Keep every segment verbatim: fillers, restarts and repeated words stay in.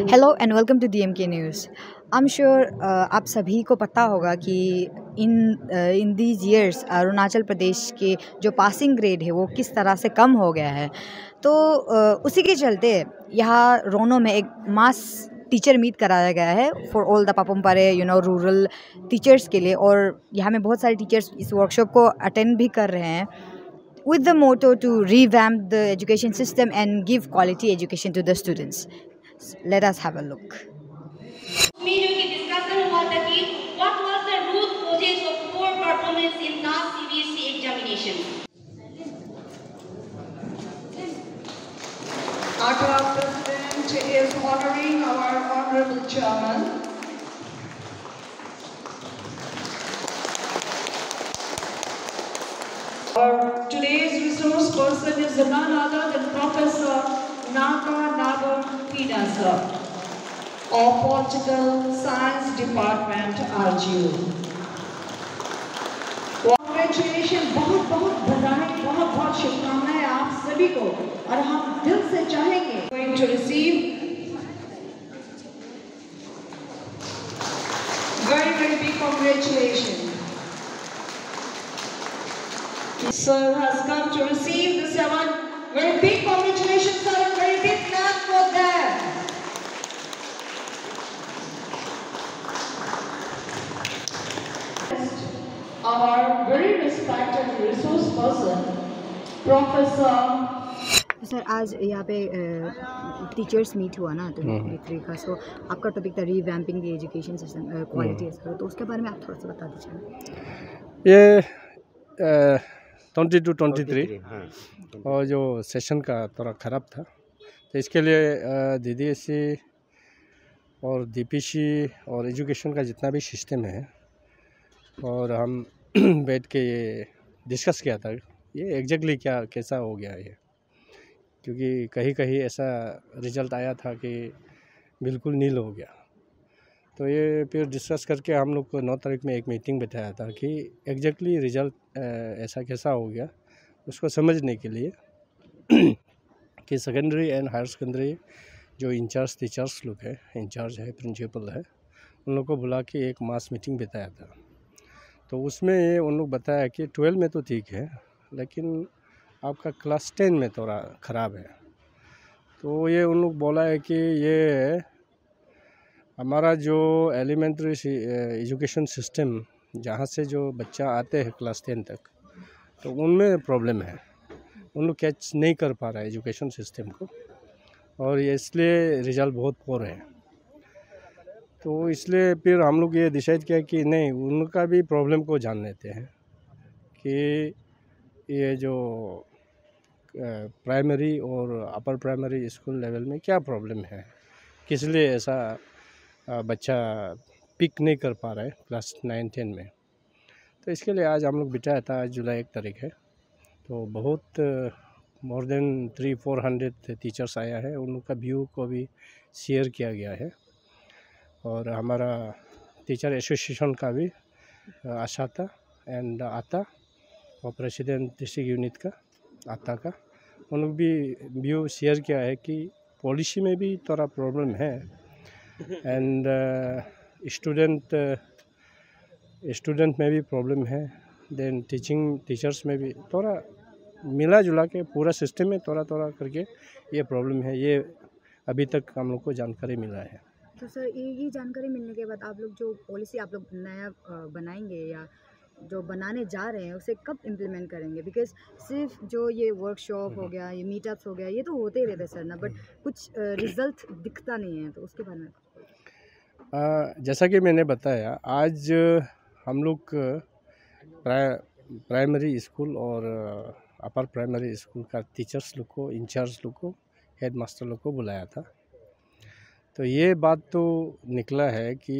Hello and welcome to D M K news. I am sure आप सभी को पता होगा कि in in these years Arunachal Pradesh के जो पासिंग ग्रेड है वो किस तरह से कम हो गया है। तो uh, उसी के चलते यहाँ रोनो में एक मास टीचर मीट कराया गया है for all the Papum Pare you know rural teachers के लिए, और यहाँ में बहुत सारे टीचर्स इस वर्कशॉप को अटेंड भी कर रहे हैं with the motto to revamp the education system and give quality education to the students. Let us have a look. में जो कि डिस्कशन हुआ था कि what was the root causes of poor performance in last C B S E examination. Our club president is honoring our honorable chairman. Our today's resource person is none other than Professor Naka Nagar Pina sir of Political Science Department, R G U. Congratulations, बहुत बहुत बधाई, बहुत बहुत शुभकामनाएं आप सभी को, और हम दिल से चाहेंगे going to receive very very big congratulations. Sir has come to receive this award. Very big congratulations, sir, and very big clap for them. Our very respected resource person, Professor. Sir आज यहाँ पे teachers meet हुआ ना तो three का, सो आपका topic था revamping the education system quality, तो उसके बारे में आप थोड़ा सा बता दीजिए। ये ट्वेंटी टू ट्वेंटी थ्री और जो सेशन का थोड़ा ख़राब था, तो इसके लिए डी डी एस सी और डी पी सी और एजुकेशन का जितना भी सिस्टम है, और हम बैठ के ये डिस्कस किया था ये एग्जैक्टली क्या कैसा हो गया ये, क्योंकि कहीं कहीं ऐसा रिज़ल्ट आया था कि बिल्कुल नील हो गया। तो ये फिर डिस्कस करके हम लोग को नौ तारीख में एक मीटिंग बिठाया था कि एग्जैक्टली रिज़ल्ट ऐसा कैसा हो गया उसको समझने के लिए कि सेकेंडरी एंड हायर सेकेंडरी जो इंचार्ज टीचर्स लोग हैं, इंचार्ज है, प्रिंसिपल है, उन लोग को बुला के एक मास मीटिंग बिताया था। तो उसमें ये उन लोग बताया कि ट्वेल्व में तो ठीक है, लेकिन आपका क्लास टेन में थोड़ा ख़राब है। तो ये उन लोग बोला है कि ये हमारा जो एलिमेंट्री एजुकेशन सिस्टम जहाँ से जो बच्चा आते हैं क्लास टेन तक, तो उनमें प्रॉब्लम है, उन लोग कैच नहीं कर पा रहा है एजुकेशन सिस्टम को, और ये इसलिए रिज़ल्ट बहुत पोर है। तो इसलिए फिर हम लोग ये डिसाइड किया कि नहीं, उनका भी प्रॉब्लम को जान लेते हैं कि ये जो प्राइमरी और अपर प्राइमरी स्कूल लेवल में क्या प्रॉब्लम है, किस लिए ऐसा बच्चा पिक नहीं कर पा रहा है क्लास नाइन टेन में। तो इसके लिए आज हम लोग बिठाया था। आज जुलाई एक तारीख है, तो बहुत more than three four hundred teachers आया है, उन लोग का व्यू को भी शेयर किया गया है, और हमारा टीचर एसोसिएशन का भी आशा था एंड आता और प्रेसिडेंट डिस्ट्रिक्ट यूनिट का आता का, उन लोग भी व्यू शेयर किया है कि पॉलिसी में भी थोड़ा प्रॉब्लम है, एंड स्टूडेंट स्टूडेंट में भी प्रॉब्लम है, देन टीचिंग टीचर्स में भी थोड़ा मिला जुला के पूरा सिस्टम में थोड़ा थोड़ा करके ये प्रॉब्लम है। ये अभी तक हम लोग को जानकारी मिला है। तो सर ये ये जानकारी मिलने के बाद आप लोग जो पॉलिसी आप लोग नया बनाएंगे या जो बनाने जा रहे हैं उसे कब इम्प्लीमेंट करेंगे? बिकॉज सिर्फ जो ये वर्कशॉप हो गया, ये मीटअप्स हो गया, ये तो होते ही रहते सर ना, बट कुछ रिजल्ट दिखता नहीं है, तो उसके बारे में आ, जैसा कि मैंने बताया, आज हम लोग प्राइ, प्राइमरी स्कूल और अपर प्राइमरी स्कूल का टीचर्स लोग को, इंचार्ज लोग को, हेड मास्टर लोग को बुलाया था। तो ये बात तो निकला है कि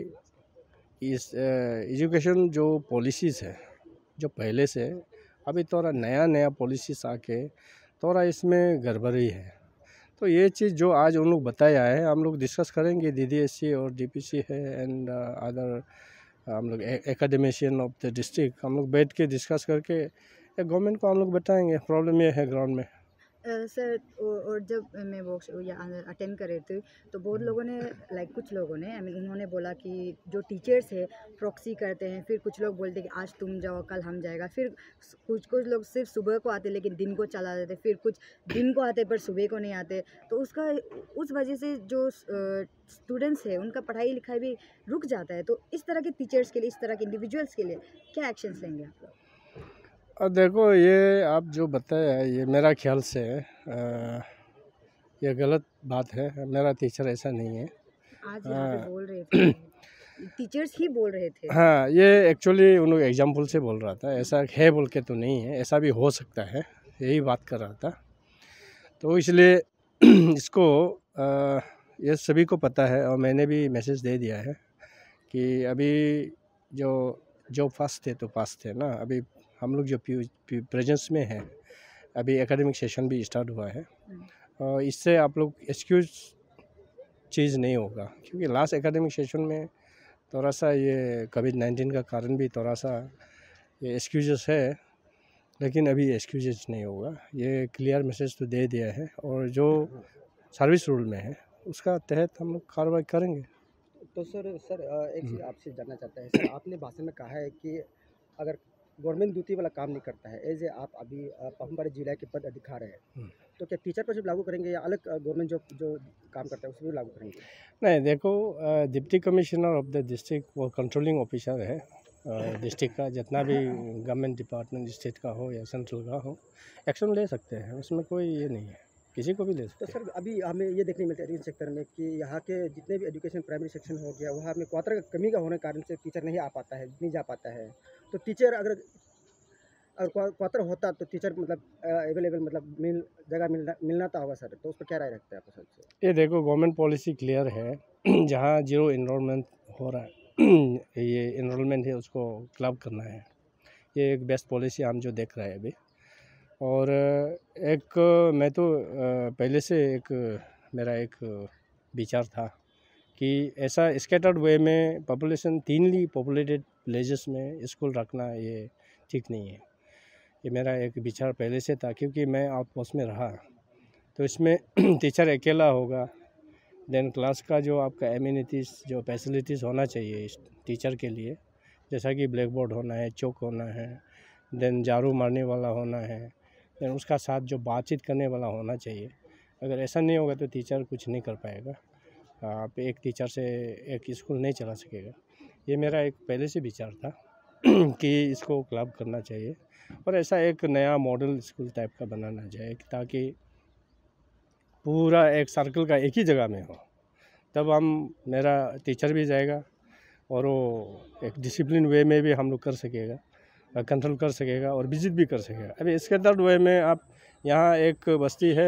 इस एजुकेशन जो पॉलिसीज़ है जो पहले से अभी थोड़ा नया नया पॉलिसीज़ आके थोड़ा इसमें गड़बड़ी है। तो ये चीज़ जो आज उन लोग बताया है, हम लोग डिस्कस करेंगे, डी डी एस सी और डी पी सी है एंड अदर हम लोग एकेडमिशियन ऑफ द डिस्ट्रिक्ट, हम लोग बैठ के डिस्कस करके गवर्नमेंट को हम लोग बताएंगे प्रॉब्लम ये है ग्राउंड में। सर और जब मैं वो या अटेंड कर रहे थे तो बहुत लोगों ने लाइक कुछ लोगों ने आई मीन उन्होंने बोला कि जो टीचर्स है प्रॉक्सी करते हैं, फिर कुछ लोग बोलते हैं कि आज तुम जाओ कल हम जाएगा, फिर कुछ कुछ लोग सिर्फ सुबह को आते लेकिन दिन को चला देते, फिर कुछ दिन को आते पर सुबह को नहीं आते। तो उसका उस वजह से जो स्टूडेंट्स है उनका पढ़ाई लिखाई भी रुक जाता है। तो इस तरह के टीचर्स के लिए, इस तरह के इंडिविजुअल्स के लिए क्या एक्शंस लेंगे आप लोग? और देखो, ये आप जो बताया है ये मेरा ख्याल से आ, ये गलत बात है। मेरा टीचर ऐसा नहीं है। आज यहाँ पे बोल रहे थे टीचर्स ही बोल रहे थे। हाँ, ये एक्चुअली उन एग्जाम्पल से बोल रहा था, ऐसा है बोल के तो नहीं है, ऐसा भी हो सकता है, यही बात कर रहा था। तो इसलिए इसको आ, ये सभी को पता है और मैंने भी मैसेज दे दिया है कि अभी जो जो पास थे तो पास थे ना, अभी हम लोग जो प्रेजेंस में है, अभी एकेडमिक सेशन भी स्टार्ट हुआ है और इससे आप लोग एक्सक्यूज चीज़ नहीं होगा, क्योंकि लास्ट एकेडमिक सेशन में थोड़ा सा ये कोविड नाइन्टीन का कारण भी थोड़ा सा ये एक्सक्यूजेस है, लेकिन अभी एक्सक्यूजेस नहीं होगा। ये क्लियर मैसेज तो दे दिया है और जो सर्विस रूल में है उसका तहत हम लोग कार्रवाई करेंगे। तो सर सर एक चीज़ आपसे जानना चाहता है सर, आपने भाषण में कहा है कि अगर गवर्नमेंट ड्यूटी वाला काम नहीं करता है, एज ए आप अभी पापुमपारे जिला के पद अधिकार है, तो क्या टीचर पर सिर्फ लागू करेंगे या अलग गवर्नमेंट जो जो काम करता है उसमें भी लागू करेंगे? नहीं, देखो, deputy commissioner of the district वो कंट्रोलिंग ऑफिसर है डिस्ट्रिक्ट का, जितना भी गवर्नमेंट डिपार्टमेंट स्टेट का हो या सेंट्रल का हो, एक्शन ले सकते हैं, उसमें कोई ये नहीं है, किसी को भी ले सकते हैं। तो सर अभी हमें ये देखने मिलता है इन सेक्टर में कि यहाँ के जितने भी एजुकेशन प्राइमरी सेक्शन हो गया, वहाँ में क्वार्टर का कमी का होने के कारण से टीचर नहीं आ पाता है, नहीं जा पाता है। तो टीचर अगर अगर क्वार्टर होता तो टीचर मतलब अवेलेबल मतलब मिल जगह मिलना मिलना था होगा सर, तो उस पर क्या राय रखते हैं आप सर? ये देखो, गवर्नमेंट पॉलिसी क्लियर है, जहाँ जीरो इनरोलमेंट हो रहा है ये इनरोलमेंट है उसको क्लब करना है, ये एक बेस्ट पॉलिसी हम जो देख रहे हैं अभी। और एक मैं तो पहले से एक मेरा एक विचार था कि ऐसा स्कैटर्ड वे में पॉपुलेशन तीनली पॉपुलेटेड विलेजेस में स्कूल रखना ये ठीक नहीं है। ये मेरा एक विचार पहले से था, क्योंकि मैं आउटपोस्ट में रहा, तो इसमें टीचर अकेला होगा, देन क्लास का जो आपका एमिनिटीज़ जो फैसिलिटीज़ होना चाहिए इस टीचर के लिए, जैसा कि ब्लैक बोर्ड होना है, चौक होना है, देन झाड़ू मारने वाला होना है, देन उसका साथ जो बातचीत करने वाला होना चाहिए। अगर ऐसा नहीं होगा तो टीचर कुछ नहीं कर पाएगा, आप एक टीचर से एक स्कूल नहीं चला सकेगा। ये मेरा एक पहले से विचार था कि इसको क्लब करना चाहिए और ऐसा एक नया मॉडल स्कूल टाइप का बनाना चाहिए, ताकि पूरा एक सर्कल का एक ही जगह में हो, तब हम मेरा टीचर भी जाएगा और वो एक डिसिप्लिन वे में भी हम लोग कर सकेगा, कंट्रोल कर सकेगा और विजिट भी कर सकेगा। अभी इसके थर्ड वे में आप यहाँ एक बस्ती है,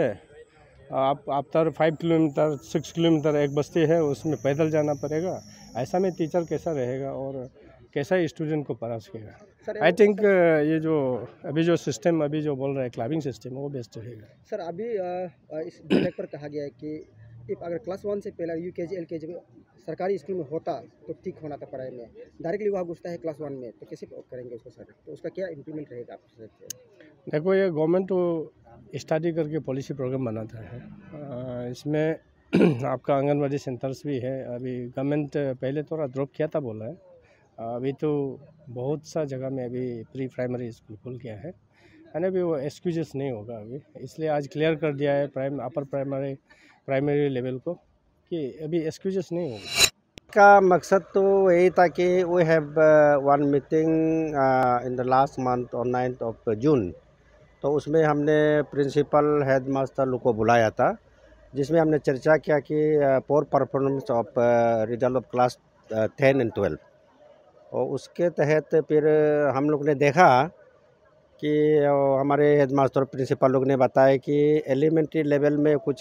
आप after five kilometre six kilometre एक बस्ती है, उसमें पैदल जाना पड़ेगा। ऐसा में टीचर कैसा रहेगा और कैसा स्टूडेंट को पढ़ा सकेगा? आई थिंक ये जो अभी जो सिस्टम अभी जो बोल रहा है क्लबिंग सिस्टम, वो बेस्ट रहेगा। सर अभी आ, इस विधेयक पर कहा गया है कि इफ अगर क्लास वन से पहले यू के जी एल के जी सरकारी स्कूल में होता तो ठीक होना था पढ़ाई में, डायरेक्टली वहाँ घुसता है क्लास वन में, तो कैसे करेंगे उसको सर? तो उसका क्या इम्प्लीमेंट रहेगा आपको सर? देखो, ये गवर्नमेंट तो स्टडी करके पॉलिसी प्रोग्राम बनाता है, आ, इसमें आपका आंगनवाड़ी सेंटर्स भी है। अभी गवर्नमेंट पहले थोड़ा ड्रॉप किया था बोला है, अभी तो बहुत सा जगह में अभी प्री प्राइमरी स्कूल खुल गया है, यानी अभी वो एक्सक्यूजेस नहीं होगा अभी, इसलिए आज क्लियर कर दिया है prime upper primary primary level को कि अभी एक्सक्यूजेस नहीं होगा। का मकसद तो यही था कि we have one meeting in the last month on ninth of June, तो उसमें हमने प्रिंसिपल हेड मास्टर लोग को बुलाया था, जिसमें हमने चर्चा किया कि poor performance of result of class ten and twelve, और उसके तहत फिर हम लोग ने देखा कि हमारे हेडमास्टर प्रिंसिपल लोग ने बताया कि एलिमेंट्री लेवल में कुछ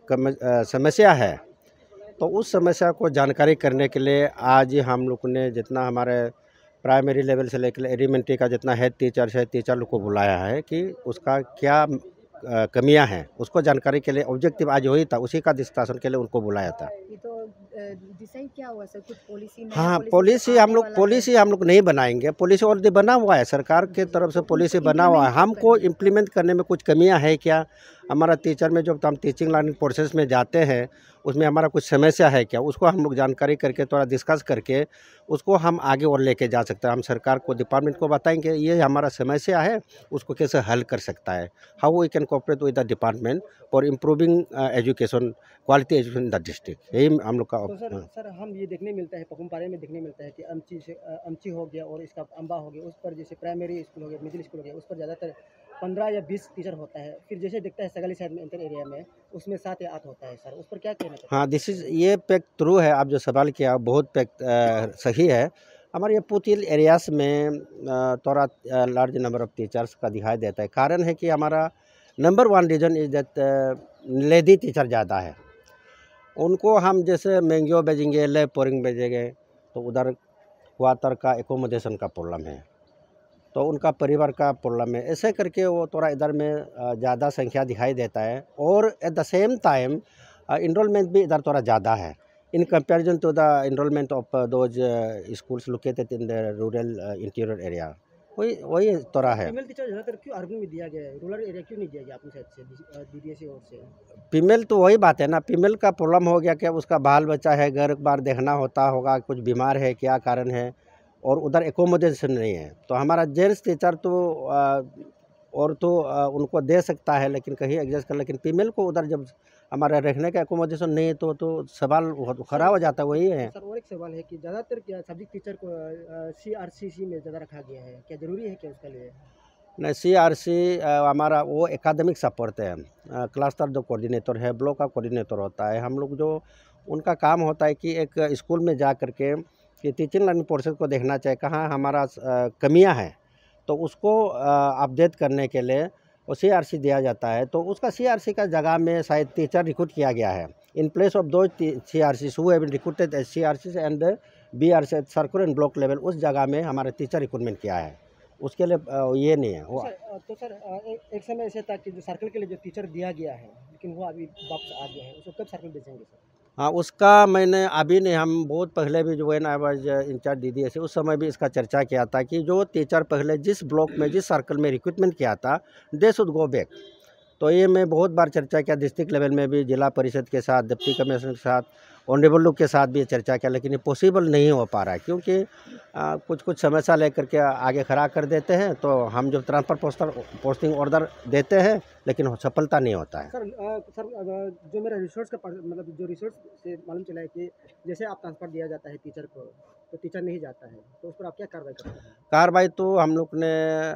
समस्या है, तो उस समस्या को जानकारी करने के लिए आज हम लोग ने जितना हमारे प्राइमरी लेवल से लेकर एलिमेंट्री का जितना हेड टीचर है टीचर लोग को बुलाया है कि उसका क्या कमियां हैं, उसको जानकारी के लिए ऑब्जेक्टिव आज हुई था, उसी का डिस्कशन के लिए उनको बुलाया था। ये तो डिसाइड क्या हुआ सर, कुछ पॉलिसी में? हाँ, पॉलिसी हम लोग पॉलिसी हम लोग नहीं बनाएंगे, पॉलिसी ऑलरेडी बना हुआ है, सरकार के तरफ से पॉलिसी बना हुआ है, हमको इम्प्लीमेंट करने में कुछ कमियां है क्या, हमारा टीचर में जब हम टीचिंग लर्निंग प्रोसेस में जाते हैं उसमें हमारा कुछ समस्या है क्या, उसको हम लोग जानकारी करके थोड़ा डिस्कस करके उसको हम आगे और लेके जा सकते हैं। हम सरकार को, डिपार्टमेंट को बताएंगे ये हमारा समस्या है, उसको कैसे हल कर सकता है, how we can cooperate with the department for improving education, quality education in the district. यही हम लोग का। तो सर सर हम ये देखने मिलता है, पपुमपारे में देखने मिलता है कि अमची से अमची हो गया और इसका अम्बा हो गया, उस पर जैसे प्राइमरी स्कूल हो गया, मिडिल स्कूल हो गया, उस पर ज़्यादातर पंद्रह या बीस टीचर होता है। फिर जैसे देखता है सगाली साइड में इंटर एरिया में उसमें सात या आठ होता है। सर उस पर क्या कहना चाहिए? हाँ, दिस इज़ ये पैक थ्रू है। आप जो सवाल किया बहुत पैक सही है। हमारे ये पुतिल एरियाज में थोड़ा लार्ज नंबर ऑफ टीचर्स का दिखाई देता है। कारण है कि हमारा number one reason is that lady teacher ज़्यादा है। उनको हम जैसे मैंगो भेजेंगे, ले पोरिंग भेजेंगे तो उधर क्वार्टर का एकोमोडेशन का प्रॉब्लम है, तो उनका परिवार का प्रॉब्लम है। ऐसे करके वो थोड़ा इधर में ज़्यादा संख्या दिखाई देता है। और at the same time enrolment भी इधर थोड़ा ज़्यादा है in comparison to the enrolment of those schools located in the rural interior area. वही वही थोड़ा है। फीमेल टीचर ज़्यादातर क्यों अर्बन में दिया गया है, रूरल एरिया क्यों नहीं दिया गया अपनी साइड से, डीडीएस ओर से? फीमेल तो वही बात है ना, फीमेल का प्रॉब्लम हो गया क्या, उसका बाल बच्चा है, घर बार देखना होता होगा, कुछ बीमार है, क्या कारण है, और उधर एकोमोडेशन नहीं है। तो हमारा जेंट्स टीचर तो आ, और तो आ, उनको दे सकता है लेकिन कहीं एडजस्ट कर, लेकिन फीमेल को उधर जब हमारा रहने का एकोमोडेशन नहीं तो तो सवाल खराब हो जाता है। वही है सर और एक सवाल है कि ज़्यादातर क्या सब्जेक्ट टीचर को सी आर सी सी में ज़्यादा रखा गया है, क्या ज़रूरी है क्या उसके लिए? नहीं, सी आर सी हमारा वो एकेडमिक सपोर्ट है। क्लस्टर जो कोऑर्डिनेटर है, ब्लॉक का कोऑर्डिनेटर होता है। हम लोग जो उनका काम होता है कि एक स्कूल में जा कर के कि टीचिंग लर्निंग प्रोसेस को देखना चाहिए, कहाँ हमारा कमियां हैं, तो उसको अपडेट करने के लिए वो सी आर सी दिया जाता है। तो उसका सी आर सी का जगह में शायद टीचर रिक्रूट किया गया है इन प्लेस ऑफ दो C R C who have been recruited as C R C and B R C circular and block level, उस जगह में हमारे टीचर रिक्रूटमेंट किया है। उसके लिए ये नहीं है वो। सर, तो सर एक, एक समय ऐसे था कि जो सर्कल के लिए जो टीचर दिया गया है लेकिन वो अभी वापस आ गया है, उसको कब सर्कल भेजेंगे सर? हाँ, उसका मैंने अभी नहीं, हम बहुत पहले भी जो when I was incharge D D S उस समय भी इसका चर्चा किया था कि जो टीचर पहले जिस ब्लॉक में जिस सर्कल में रिक्रूटमेंट किया था दे शुड गो बैक। तो ये मैं बहुत बार चर्चा किया, डिस्ट्रिक्ट लेवल में भी, जिला परिषद के साथ, डिप्टी कमिश्नर के साथ, ऑनरेबल लोग के साथ भी चर्चा किया, लेकिन ये पॉसिबल नहीं हो पा रहा है क्योंकि आ, कुछ कुछ समस्या लेकर के आगे खड़ा कर देते हैं। तो हम जब ट्रांसफ़र पोस्टर पोस्टिंग ऑर्डर देते हैं लेकिन सफलता नहीं होता है। सर आ, सर आ, जो मेरा रिसोर्स का मतलब जो रिसोर्स से मालूम चला है कि जैसे आप ट्रांसफ़र दिया जाता है टीचर को तो टीचर नहीं जाता है, तो उस पर आप क्या कार्रवाई करते हैं? कार्रवाई तो हम लोग ने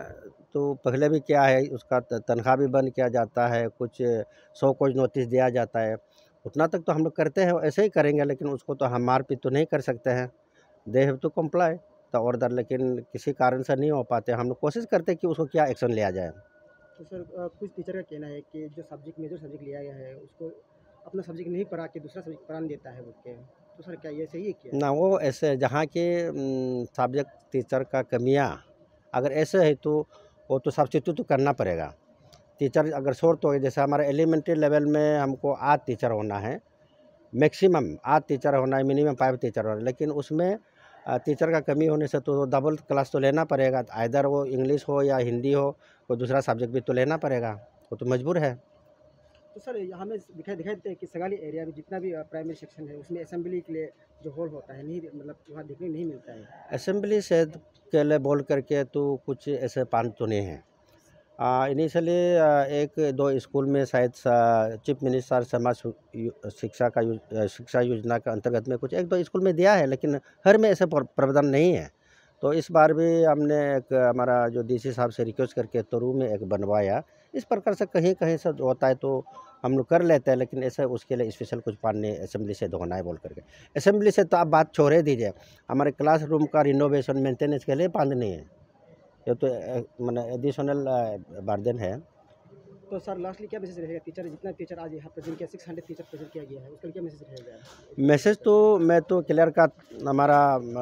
तो पहले भी किया है, उसका तनख्वाह भी बंद किया जाता है, कुछ सौ कोई नोटिस दिया जाता है, उतना तक तो हम लोग करते हैं, ऐसे ही करेंगे। लेकिन उसको तो हम मारपीट तो नहीं कर सकते हैं, they have to comply the order, लेकिन किसी कारण से नहीं हो पाते। हम लोग कोशिश करते हैं कि उसको क्या एक्शन लिया जाए। तो सर आ, कुछ टीचर का कहना है कि जो सब्जेक्ट मेजर सब्जेक्ट लिया गया है उसको अपना सब्जेक्ट नहीं पढ़ा के दूसरा सब्जेक्ट पढ़ाने देता है बोल के, तो सर क्या ये सही है क्या? ना, वो ऐसे जहाँ के सब्जेक्ट टीचर का कमियाँ अगर ऐसे है तो वो तो सब्स्टिट्यूट तो करना पड़ेगा। टीचर अगर शॉर्ट हो गए, जैसे हमारे एलिमेंट्री लेवल में हमको आठ टीचर होना है, मैक्सिमम आठ टीचर होना है, मिनिमम फाइव टीचर होना है, लेकिन उसमें टीचर का कमी होने से तो डबल क्लास तो लेना पड़ेगा, आइदर वो इंग्लिश हो या हिंदी हो, कोई दूसरा सब्जेक्ट भी तो लेना पड़ेगा, वो तो मजबूर है। तो सर हमें दिखाई दिखाई देता है कि सगाली एरिया में जितना भी प्राइमरी सेक्शन है उसमें असेंबली के लिए जो हॉल होता है नहीं, मतलब वहाँ देखने नहीं मिलता है। असेंबली से के लिए बोल करके तो कुछ ऐसे पान तो नहीं है। इनिशियली एक दो स्कूल में शायद चीफ मिनिस्टर समाज शिक्षा का शिक्षा योजना के अंतर्गत में कुछ एक दो स्कूल में दिया है, लेकिन हर में ऐसे प्रावधान नहीं है। तो इस बार भी हमने एक हमारा जो डीसी साहब से रिक्वेस्ट करके तोरू में एक बनवाया। इस प्रकार से कहीं कहीं से होता है तो हम लोग कर लेते हैं, लेकिन ऐसे उसके लिए स्पेशल कुछ पानी असेंबली से धोना है बोल करके। असेंबली से तो आप बात छोड़े दीजिए, हमारे क्लासरूम का रिनोवेशन मेंटेनेंस के लिए पानी नहीं है, ये तो मैंने एडिशनल बर्डन है। तो सर लास्टली क्या मैसेज रहेगा टीचर, जितना टीचर आज यहाँ प्रेजेंट किया, सिक्स हंड्रेड टीचर प्रेजेंट किया गया है, उसका क्या मैसेज रहेगा? मैसेज तो मैं तो क्लियर का हमारा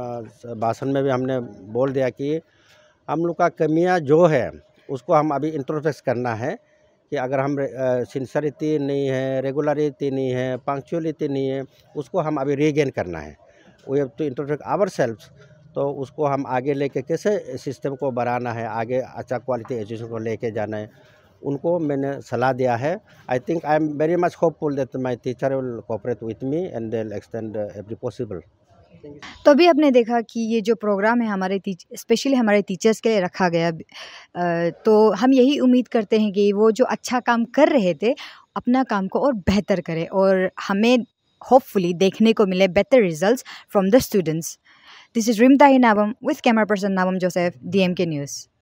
भाषण में भी हमने बोल दिया कि हम लोग का कमियाँ जो है उसको हम अभी इंट्रोस्पेक्ट करना है कि अगर हम सिंसियरिटी नहीं है, रेगुलरिटी नहीं है, पंक्चुअलिटी नहीं है, उसको हम अभी रीगेन करना है। We have to introspect ourselves. तो उसको हम आगे लेके कैसे सिस्टम को बढ़ाना है, आगे अच्छा क्वालिटी एजुकेशन को लेके जाना है, उनको मैंने सलाह दिया है. I think I am very much hopeful that my teacher will cooperate with me and they will extend every possible. तो अभी आपने देखा कि ये जो प्रोग्राम है हमारे टीच स्पेशली हमारे टीचर्स के लिए रखा गया, तो हम यही उम्मीद करते हैं कि वो जो अच्छा काम कर रहे थे अपना काम को और बेहतर करें और हमें होपफुली देखने को मिले better results from the students. This is Rimta ही Nawam with camera person Nawam Joseph, D M K news.